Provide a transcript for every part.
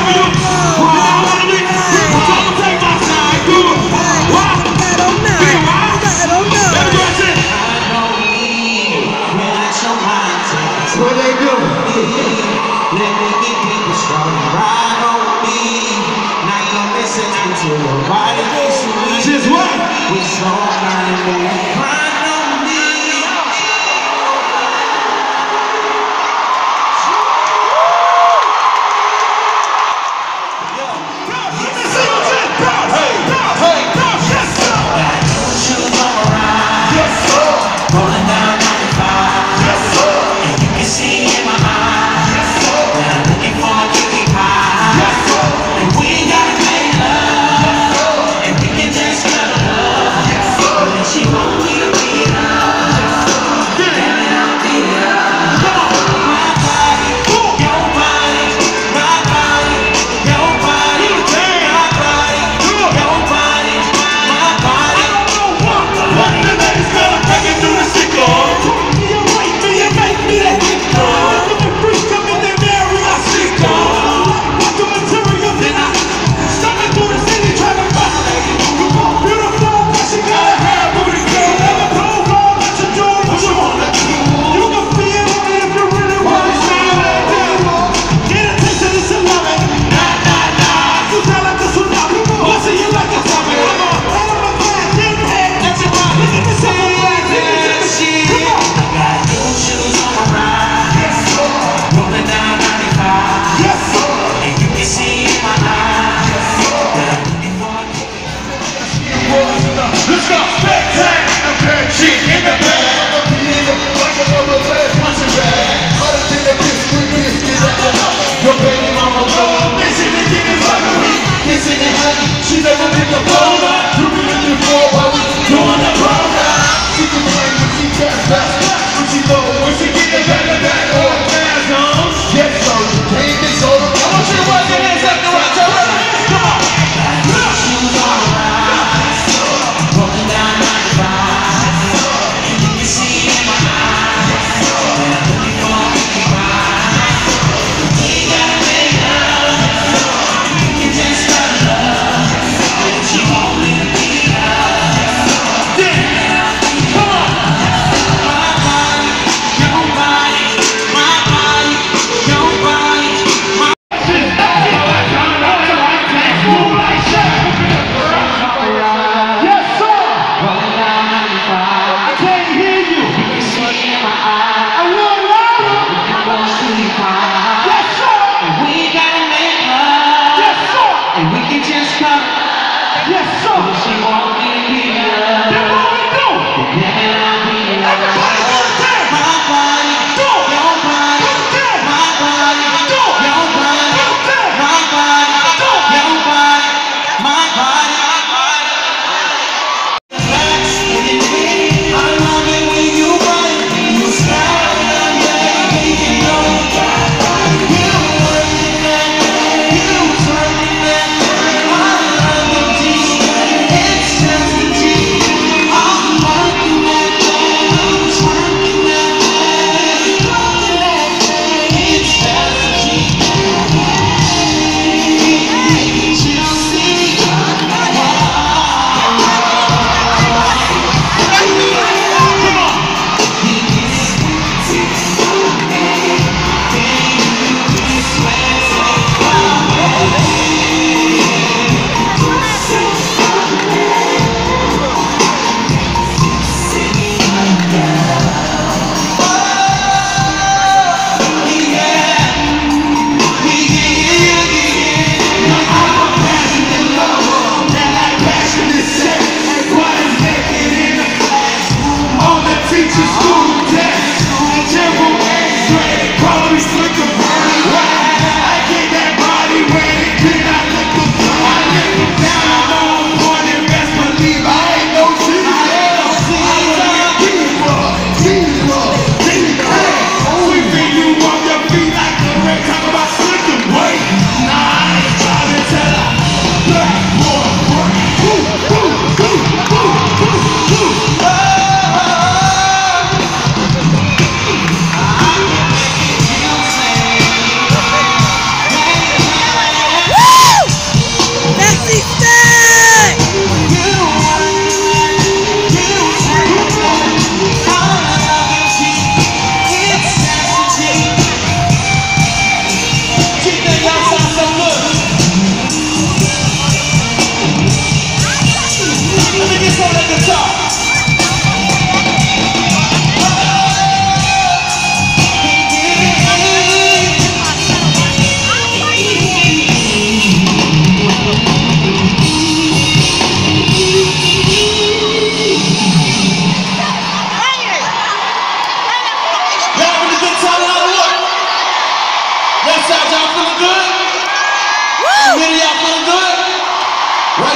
What they do? Let me get people strong. Ride on me. Not gonna listen to nobody. Just what? We so money. Ride on me. She never been the blower. You been in before while we doing the program. She can play when she gets back. When she know when she get the back or a fast on. Yes, sir. Came this over. I want you to work your hands up the right direction. Come on. Shoes on right. Walking down my drive. You can see in my eyes. I'm looking for a ride. We gotta make love. You can just start love. She won't leave me out.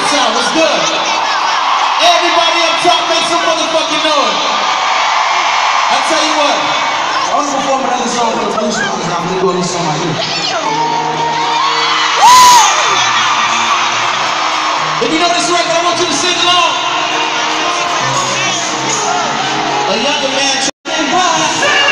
out. What's good? Everybody up top, make some motherfucking noise. I tell you what, I want to perform another song for the blues songs. I'm gonna go to this song right here. If you know this record, I want you to sing along. A younger man trying to buy.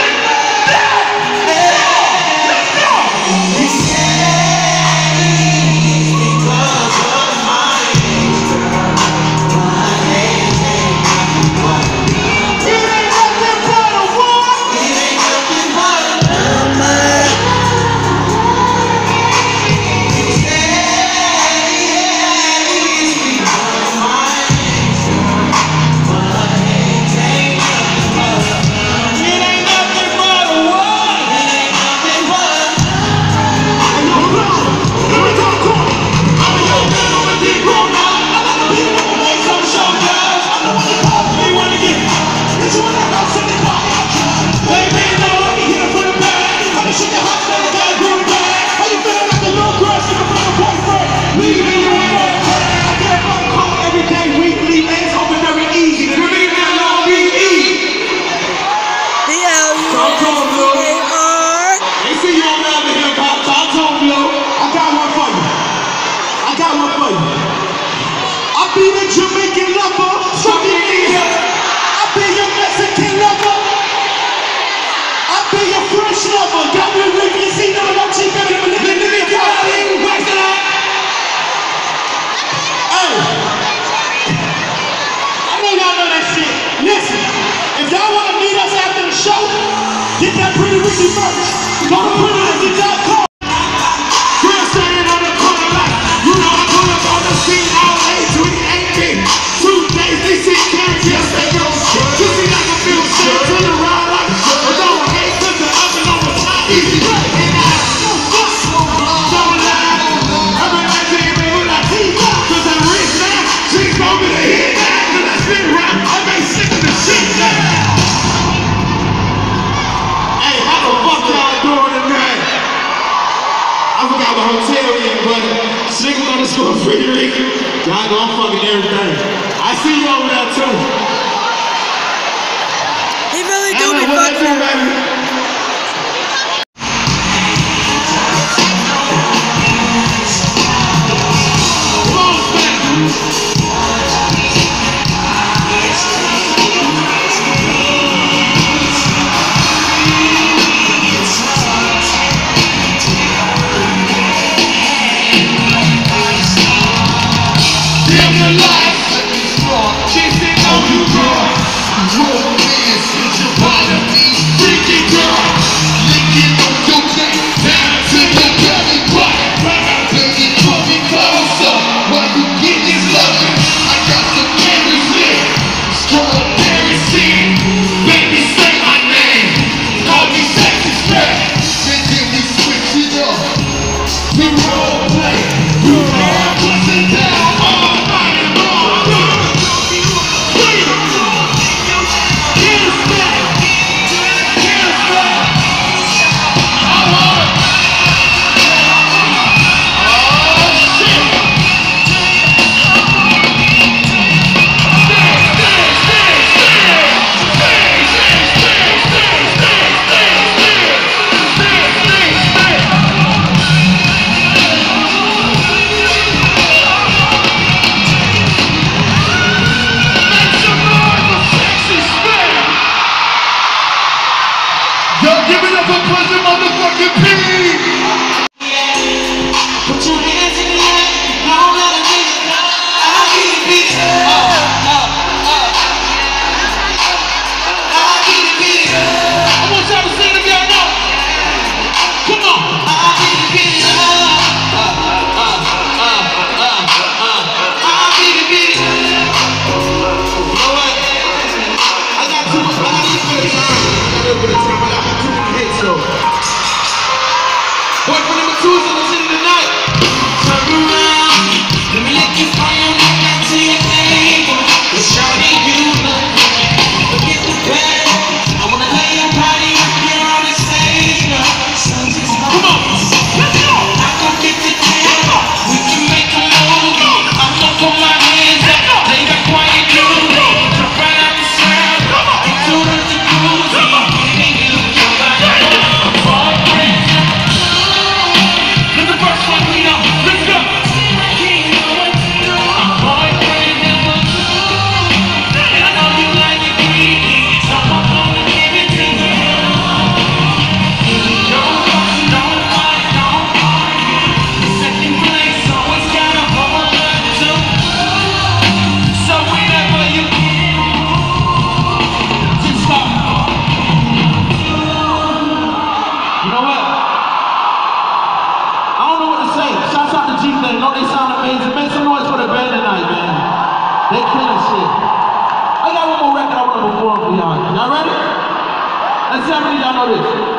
I be the Jamaican lover, fucking nigga. I be your Mexican lover. I be your French lover. Got me with see no no cheap baby. Let me get out of here. Back to that. Hey, I know y'all know that shit. Listen, if y'all want to meet us after the show, get that Pretty Ricky merch. Go to prettyricky.com. Pretty Ricky, y'all know I'm fucking everything. I see you over there too. He really do be fucking, baby. Boyfriend number 2 is in the city tonight. the G thing. Don't they sound amazing? Make some noise for the band tonight, man. They killing shit. I got one more record I want to perform for y'all. Y'all ready? Let's see how many of y'all know this.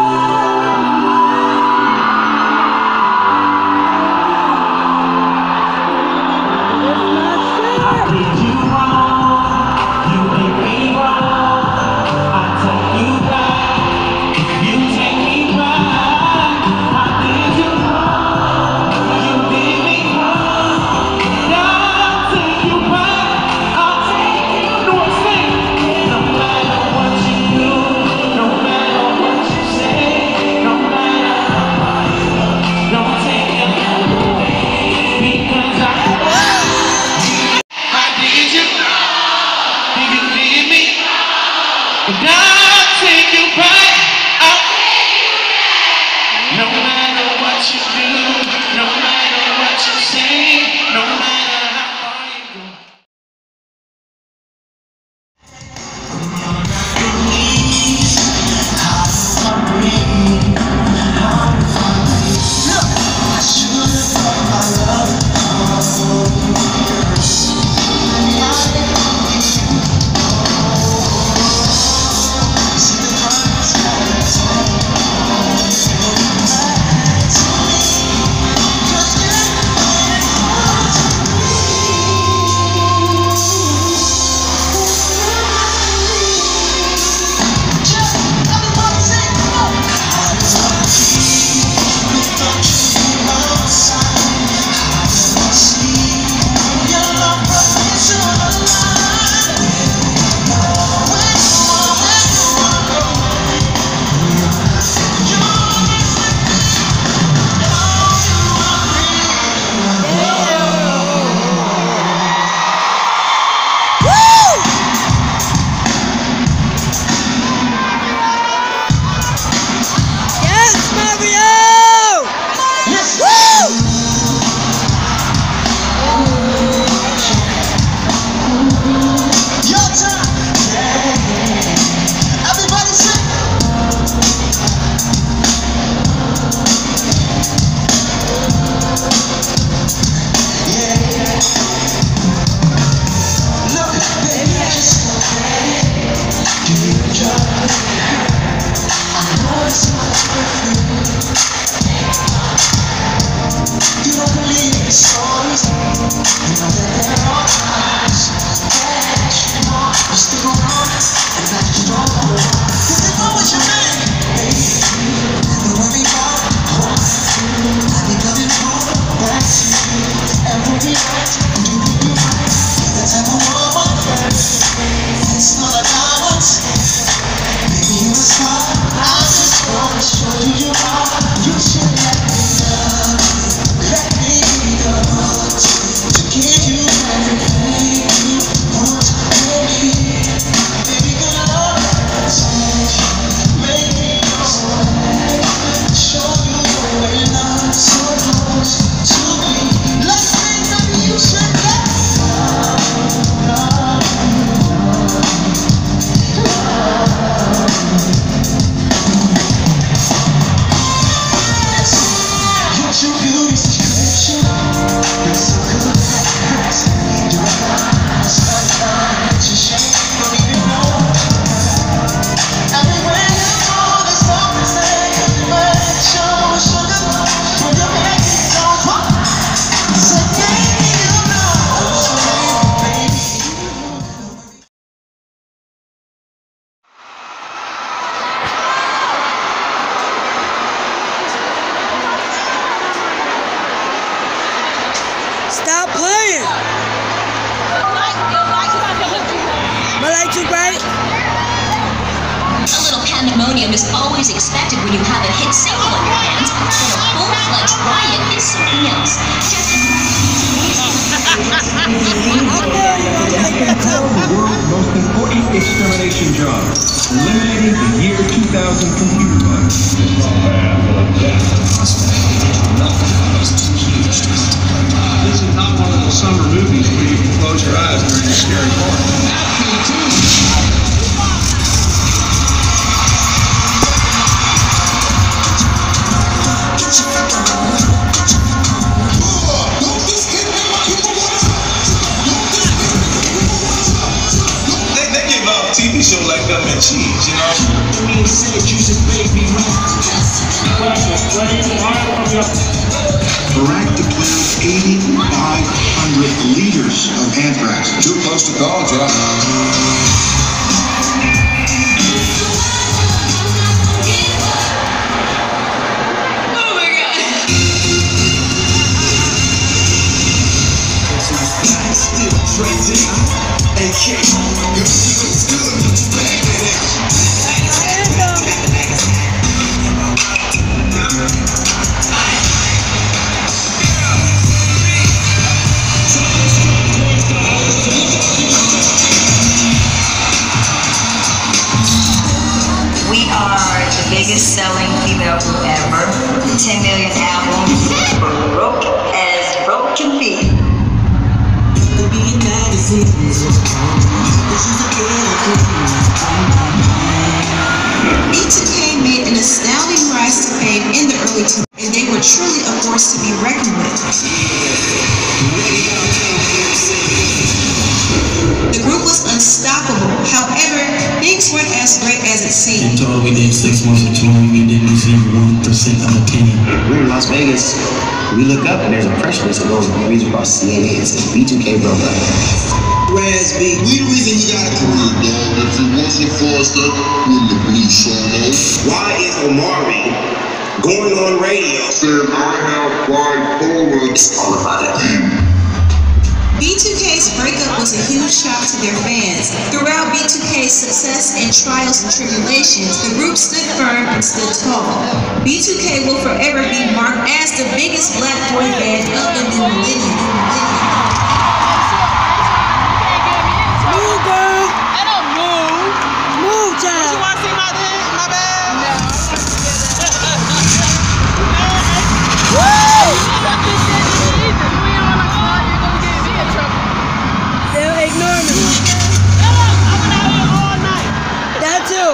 Stop playing! My light too bright? A little pandemonium is always expected when you have a hit single on your hands, but a full-fledged riot is something else. The world's most important extermination job, eliminating the year 2000 computer bugs. This is not one of those summer movies where you can close your eyes during the scary part. show like gum and cheese, you know? You said you should make me Iraq declared 8,500 liters of anthrax. Too close to call, Jeff. We are the biggest selling female group ever. 10 million albums. Broke as broke can be. pt1 made an astounding rise to fame in the early 2000s, and they were truly a force to be reckoned with. The group was unstoppable. However, things weren't as great as it seemed. told we did 6 months of touring, we didn't receive 1% of a penny. We're in Las Vegas. We look up and there's a press release that goes reads across CNN. It says B2K broke up. Whereas we the reason he got a career, dog. If it wasn't for us, that wouldn't have been so low. Why is Omari going on radio Saying I have bipolar. It's all about it. B2K's breakup was a huge shock to their fans. Throughout B2K's success and trials and tribulations, the group stood firm and stood tall. B2K will forever be marked as the biggest black boy band of the new millennium. Move, girl. I don't move. Move, child. You want to see my bed? No. Woo! They'll ignore me. That too.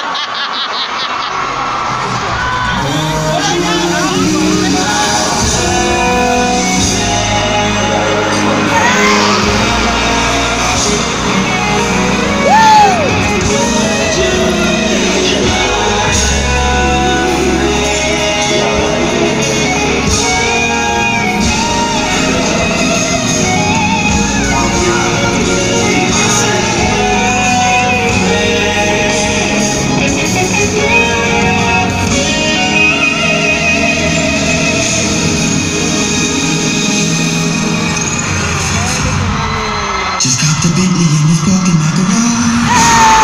Just cop the Bentley and it's parked in my garage.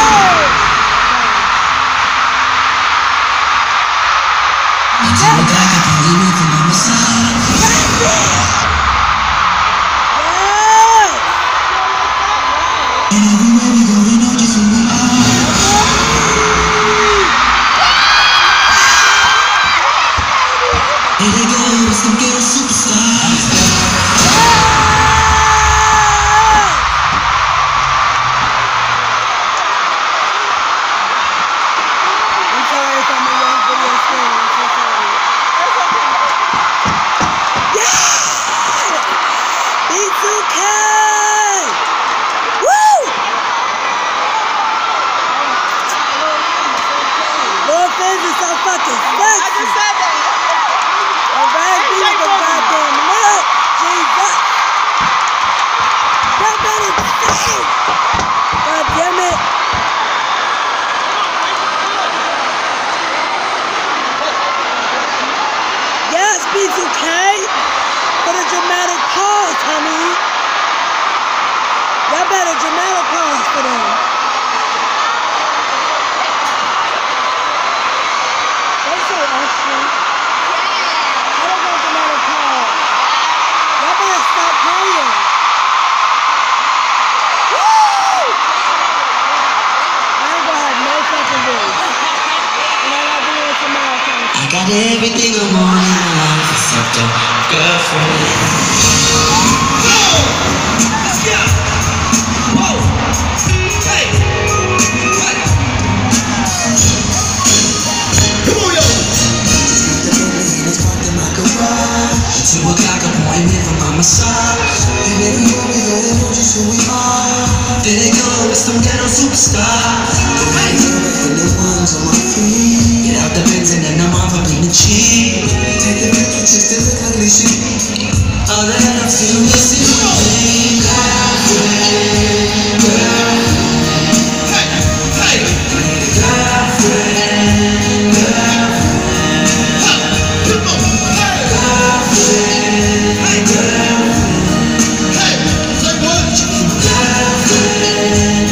I tell the guy I can leave nothing on my side. And everywhere we go, they know just who we are. Here they go, it's them ghetto superstars. I'm sorry if I'm a young video screen. I'm so sorry. Yeah! B2K! Woo! Lil Fizz is so fucking sexy. I just said that. Alright, beat the goddamn milk. Jesus. Y'all better sing. God damn it. Yes, B2K. For the dramatic pause, honey. Y'all better dramatic pause for them. They so extra. I don't want dramatic pause. Y'all better stop playing. Woo! I ain't gonna have no fucking voice. And I gotta be on some marathon. I got everything I want in my life except a girlfriend. Let's go! Whoa! Hey! What? Come on, yo! The building is parked in my garage. 2 o'clock appointment from my massage. And everywhere we go, they know just who we are. There they go, it's them ghetto superstars. still miss it when they girlfriend, girlfriend. Hey, hey, girlfriend, girlfriend. Come on, hey, girlfriend, hey, girlfriend. Hey, say what? Girlfriend,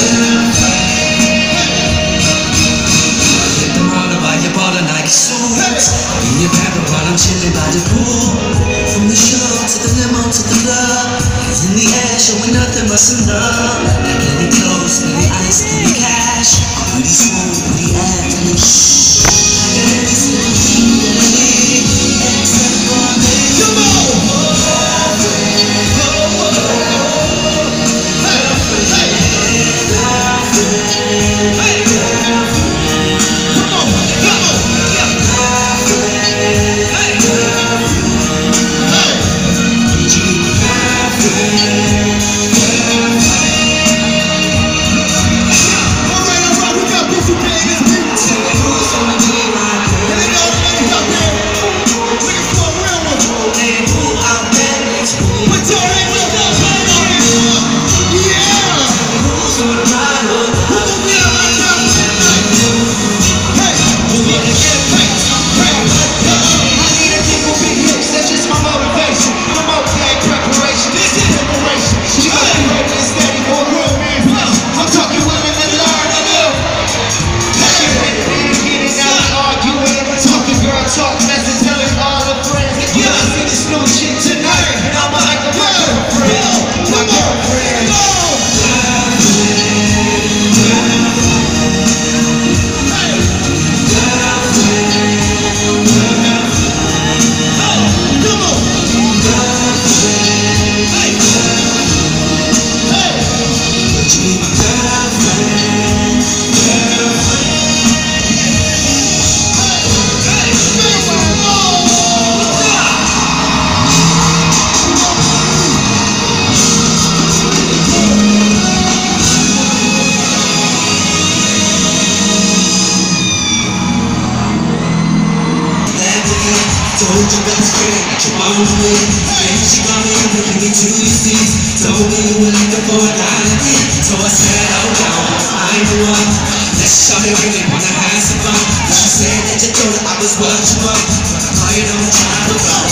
girlfriend. I'm all about your ball and Nike suits. In your paper while I'm chilling by the pool. From the show to the limo to the club, hands in the air, showing nothing but some love. Not getting close, getting ice, getting cash. Pretty smooth, pretty acting. Shh. Got everything you need, except for me. Come on! Told your best friend that you're on the way. Baby, she got me up and me to your seats. Told me you were looking for a dime. So I said, oh no, I ain't the one. That shawty really wanna have some fun. But she said that you told her I was what you want. But I'm lying on the time to go.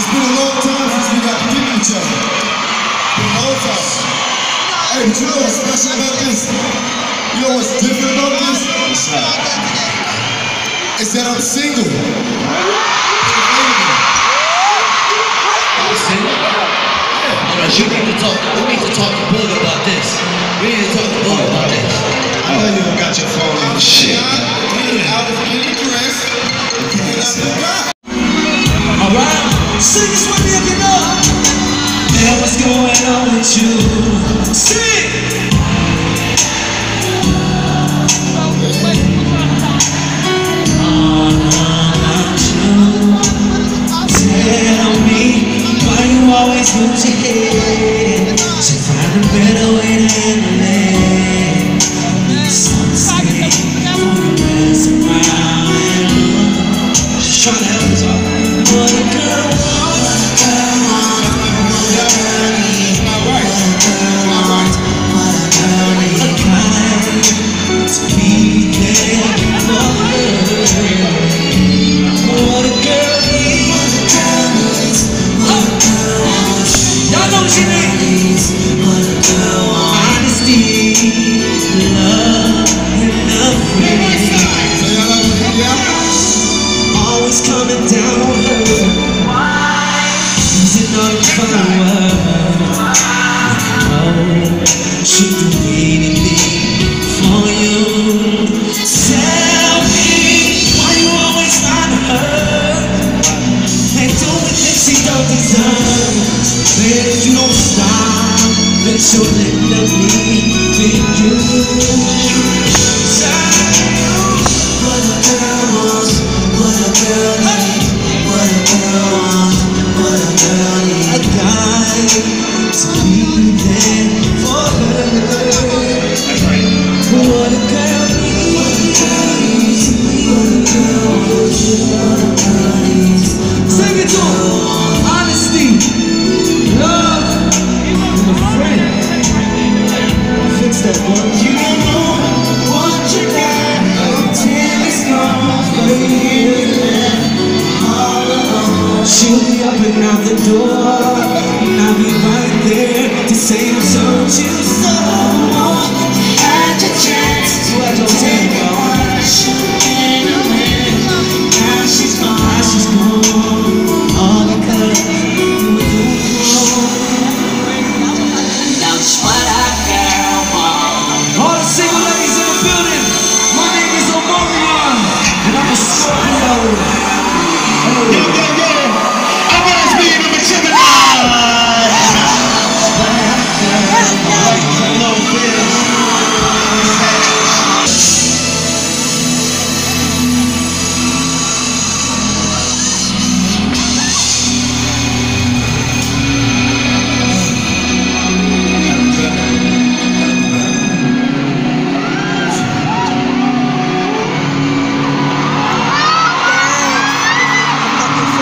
It's been a long time since we got to get each other. It's been a long time. Hey, but you know what's special about this? You know what's different about this? What's up? It's that I'm single. Single? You need to talk. We need to talk to Boog about this. We need to talk to Boog about this. I know you don't got your phone on. Shit. I was getting dressed. Alright, sing this with me if you know. Man, what's going on with you? Sing! Tell me why you always lose your head. So find a better way to handle it. Some say for you mess around. Just try to help us out. What a girl wants, what a girl wants, what a girl needs, what a girl wants, what a girl needs. A kind to be there for her. What a girl needs, what a girl wants. Y'all know what she needs. What a girl wants. Honesty, love, and nothing. Always coming down on her. Using all your fine words. Oh, she'll do anything for you. Tell me why you always find her and do the things she don't deserve. Baby, if you don't stop, then she'll end up leaving you. What a girl wants, what a girl needs, what a girl wants, what a girl needs. A guy to be there for her. That's right. What a girl needs, what a girl wants, what a girl needs. Sing it to her. Honesty, love, and a friend. Fix that one. You don't know what you got until it's gone for years all alone. She'll be up and out the door, and I'll be right there to say I'm so you so had your chance to have your tango. Now she's gone, now she's gone, all because you were doing wrong. That's what I girl want. All the single ladies in the building, my name is Millennium, and I'm a Scorpio. I want to be number Gemini. Yes.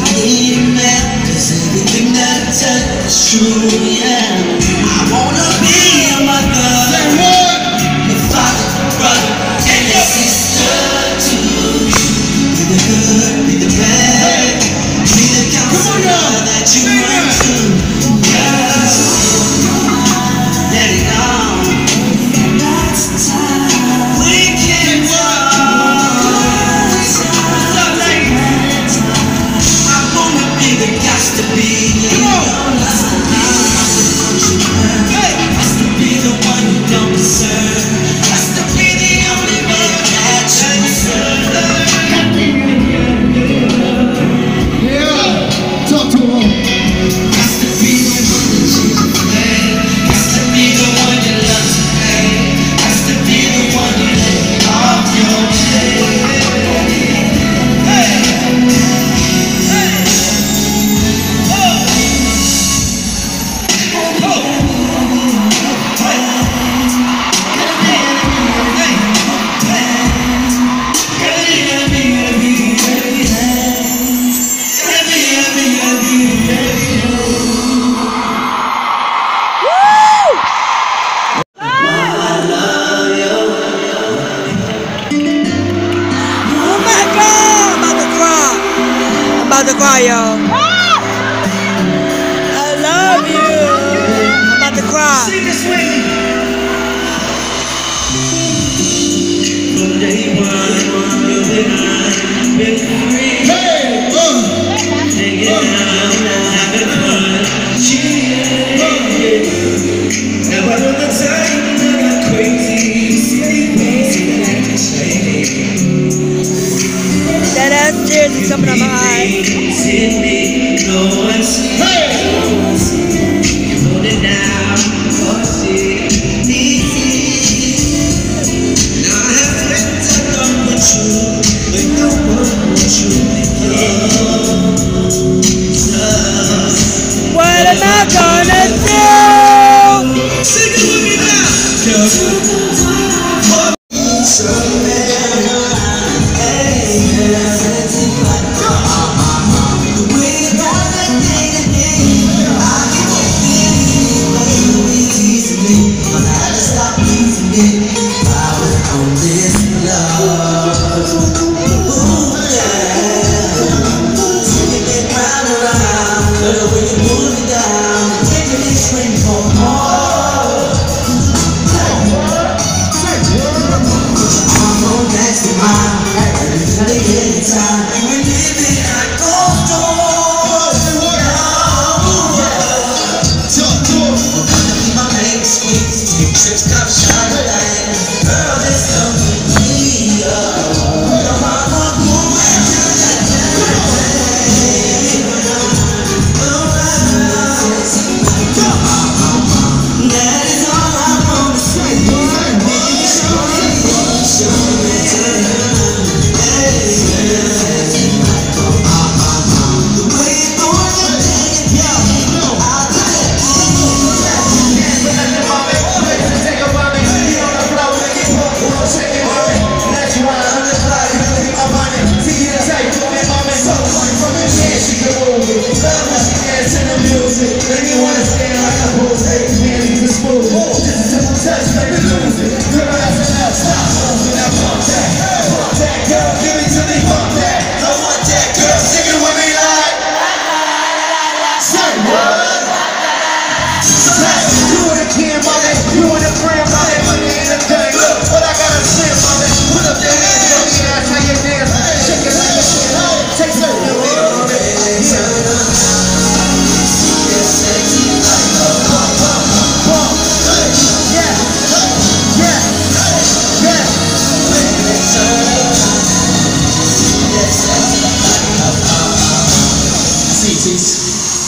need a man, 'cause everything that I touch is true, yeah. I wanna be your mother, your father, brother, and your sister too. Be the good, be the bad, be the counselor that you run to. Yeah. Let it on. We can't walk. I wanna be the got to be. Has to be the one you don't deserve. Has to be the only one that you deserve. Yeah, talk to him. Has to be the one that you play. Has to be the one you love to pay. Has to be the one you let off your head. Hey, hey, oh, oh. Oh my God! I'm about to cry. I'm about to cry, y'all. I love you. I'm about to cry. Sing this with me. From day one, you've been free. Hey, Hanging out and having fun. Never know the time that I'm crazy. That ass tears is coming out my eyes. No one sees. hey. You hold it down, now I have friends that don't want you, but no one wants you because What am I gonna do? sing it with me now. CT's.